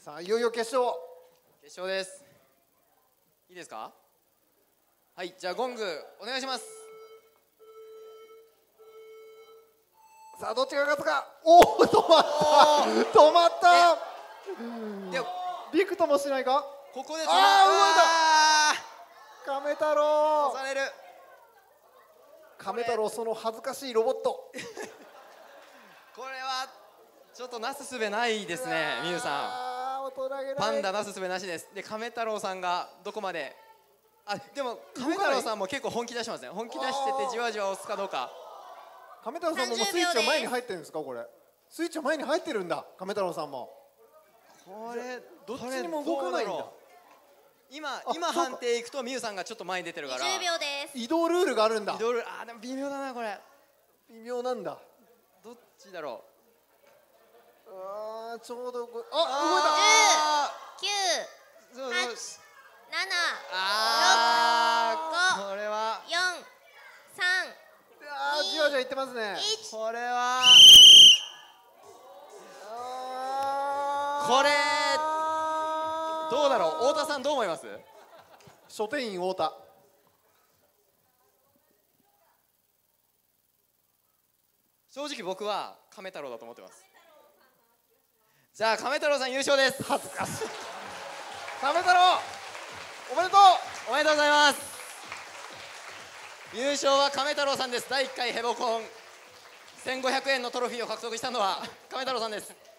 さあいよいよ決勝です。いいですか。はい、じゃあゴングお願いします。 さあどっちが勝つか。おお止まった止まった。 でびくともしないか。 ここで止まった亀太郎。 押される。 亀太郎、その恥ずかしいロボットこれはちょっとなすすべないですね。みゆさんパンダなすすべなしです。で亀太郎さんがどこまで、でも亀太郎さんも結構本気出してますね。本気出しててじわじわ押すかどうか。 亀太郎さんもスイッチは前に入ってるんですか。これスイッチは前に入ってるんだ。亀太郎さんもこれどっちにも動かないんだ。 今判定いくとみゆさんがちょっと前に出てるから 20秒です。 移動ルールがあるんだ。 移動ルール、でも微妙だなこれ。 微妙なんだ。 どっちだろう。 ちょうど動いた。 10、9、8、7、6、 これは 5、4、3、 じわじわいってますね。 これはこれどうだろう。太田さんどう思います。 書店員太田。 正直僕は亀太郎だと思ってます。じゃあ亀太郎さん優勝です。 恥ずかしい。亀太郎おめでとう。 おめでとうございます。優勝は亀太郎さんです。第1回ヘボコン1500円のトロフィーを獲得したのは亀太郎さんです。